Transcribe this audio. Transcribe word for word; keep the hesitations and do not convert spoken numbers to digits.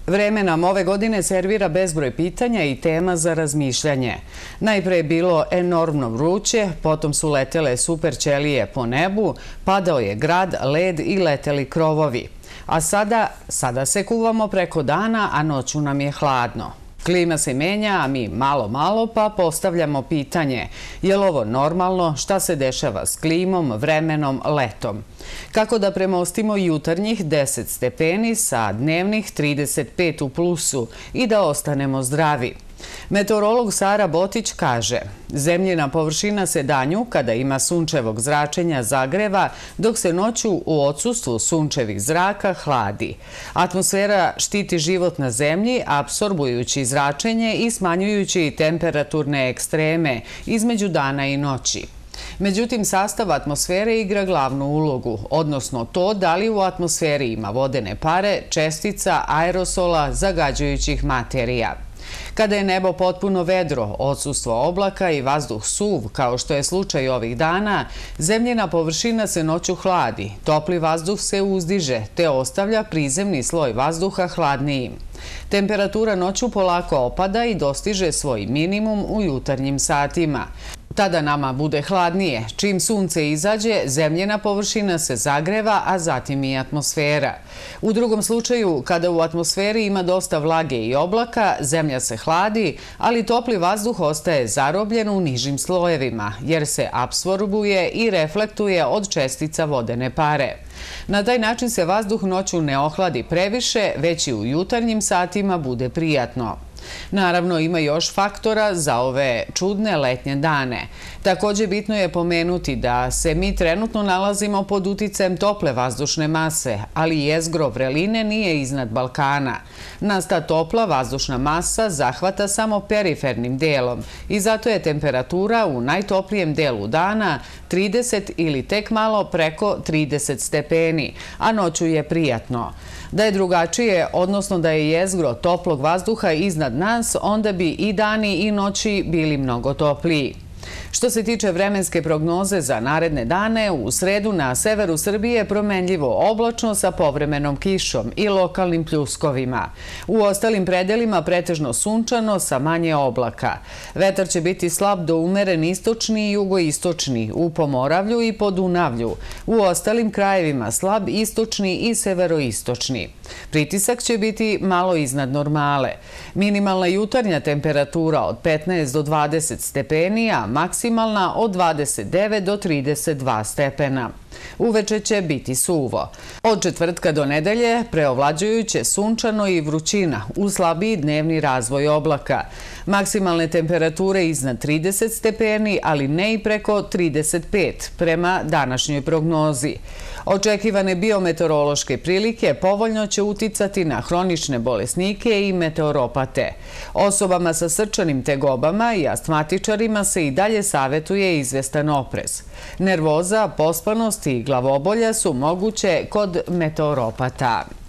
Vreme nam ove godine servira bezbroj pitanja i tema za razmišljanje. Najpre je bilo enormno vruće, potom su letele super ćelije po nebu, padao je grad, led i leteli krovovi. A sada, sada se kuvamo preko dana, a noću nam je hladno. Klima se menja, a mi malo malo pa postavljamo pitanje: je li ovo normalno, šta se dešava s klimom, vremenom, letom? Kako da premostimo jutarnjih deset stepeni sa dnevnih trideset pet u plusu i da ostanemo zdravi? Meteorolog Sara Botić kaže: zemljina površina se danju, kada ima sunčevog zračenja, zagreva, dok se noću u odsustvu sunčevih zraka hladi. Atmosfera štiti život na zemlji, apsorbujući zračenje i smanjujući temperaturne ekstreme između dana i noći. Međutim, sastav atmosfere igra glavnu ulogu, odnosno to da li u atmosferi ima vodene pare, čestica, aerosola, zagađujućih materija. Kada je nebo potpuno vedro, odsustvo oblaka i vazduh suv, kao što je slučaj ovih dana, zemljina površina se noću hladi, topli vazduh se uzdiže, te ostavlja prizemni sloj vazduha hladnijim. Temperatura noću polako opada i dostiže svoj minimum u jutarnjim satima. Tada nama bude hladnije. Čim sunce izađe, zemljina površina se zagreva, a zatim i atmosfera. U drugom slučaju, kada u atmosferi ima dosta vlage i oblaka, zemlja se hladi, ali topli vazduh ostaje zarobljen u nižim slojevima, jer se apsorbuje i reflektuje od čestica vodene pare. Na taj način se vazduh noću ne ohladi previše, već i u jutarnjim satima bude prijatno. Naravno, ima još faktora za ove čudne letnje dane. Također bitno je pomenuti da se mi trenutno nalazimo pod uticajem tople vazdušne mase, ali jezgro vreline nije iznad Balkana. Nas ta topla vazdušna masa zahvata samo perifernim delom i zato je temperatura u najtoplijem delu dana trideset ili tek malo preko trideset stepeni, a noću je prijatno. Da je drugačije, odnosno da je jezgro toplog vazduha iznad nas, onda bi i dani i noći bili mnogo topliji. Što se tiče vremenske prognoze za naredne dane, u sredu na severu Srbije promenljivo oblačno sa povremenom kišom i lokalnim pljuskovima. U ostalim predelima pretežno sunčano sa manje oblaka. Vetar će biti slab do umeren istočni i jugoistočni, u Pomoravlju i Podunavlju. U ostalim krajevima slab istočni i severoistočni. Pritisak će biti malo iznad normale. Minimalna jutarnja temperatura od petnaest do dvadeset stepeni, a maksimalna od dvadeset devet do trideset dva stepena. Uveče će biti suvo. Od četvrtka do nedelje preovlađujuće sunčano i vrućina uz slabiji dnevni razvoj oblaka. Maksimalne temperature iznad trideset stepeni, ali ne i preko trideset pet prema današnjoj prognozi. Očekivane biometeorološke prilike povoljno će uticati na hronične bolesnike i meteoropate. Osobama sa srčanim tegobama i astmatičarima se i dalje savetuje izvestan oprez. Nervoza, pospanost i glavobolja su moguće kod meteoropata.